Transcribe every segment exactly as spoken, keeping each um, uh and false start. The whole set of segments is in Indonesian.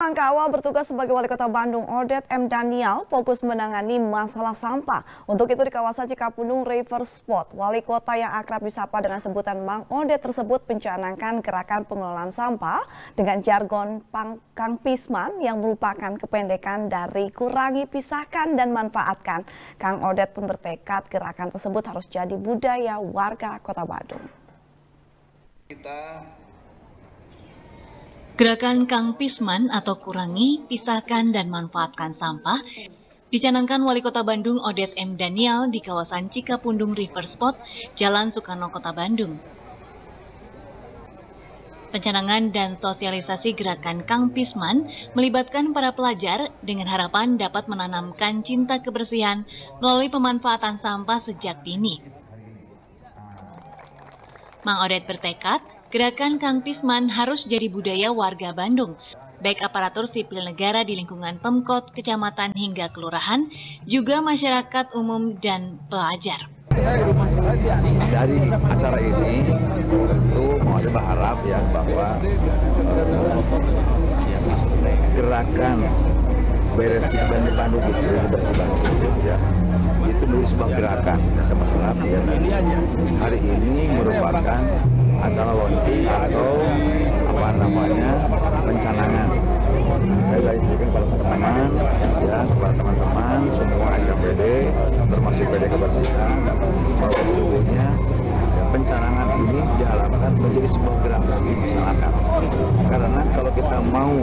Langkah awal bertugas sebagai Wali Kota Bandung, Oded M. Daniel, fokus menangani masalah sampah. Untuk itu di kawasan Cikapundung River Spot, Wali Kota yang akrab disapa dengan sebutan Mang Oded tersebut mencanangkan gerakan pengelolaan sampah dengan jargon Kang Pisman yang merupakan kependekan dari kurangi, pisahkan, dan manfaatkan. Kang Oded pun bertekad gerakan tersebut harus jadi budaya warga Kota Bandung. Kita Gerakan Kang Pisman atau kurangi, pisahkan, dan manfaatkan sampah dicanangkan Wali Kota Bandung Oded M. Daniel di kawasan Cikapundung River Spot, Jalan Soekarno, Kota Bandung. Pencanangan dan sosialisasi gerakan Kang Pisman melibatkan para pelajar dengan harapan dapat menanamkan cinta kebersihan melalui pemanfaatan sampah sejak dini. Mang Oded bertekad gerakan Kang Pisman harus jadi budaya warga Bandung, baik aparatur sipil negara di lingkungan Pemkot, kecamatan hingga kelurahan, juga masyarakat umum dan pelajar. dari acara ini tentu mau ada berharap ya bahwa eh, gerakan bersih Bandung itu bersih Bandung ya itu menjadi sebuah gerakan. Saya berharap ya hari ini merupakan acara launching atau apa namanya pencanangan. Saya dari sini kepada pasangan, ya kepada teman-teman semua S K P D, termasuk P D Kebersihan, bahwa sesungguhnya ya, pencanangan ini diharapkan menjadi sebuah gerakan di masyarakat. Karena kalau kita mau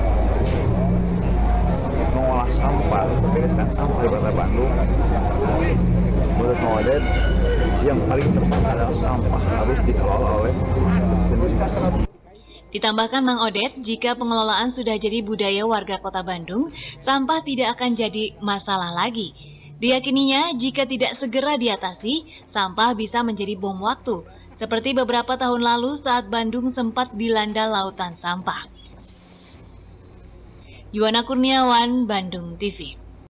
mengolah sampah, membereskan sampah di Kota Bandung, menurut Mang Oded yang paling terpenting adalah sampah harus dikelola oleh masyarakat sendiri. Ditambahkan Mang Oded, jika pengelolaan sudah jadi budaya warga Kota Bandung, sampah tidak akan jadi masalah lagi. Diyakininya, jika tidak segera diatasi, sampah bisa menjadi bom waktu, seperti beberapa tahun lalu saat Bandung sempat dilanda lautan sampah. Yuwana Kurniawan, Bandung T V.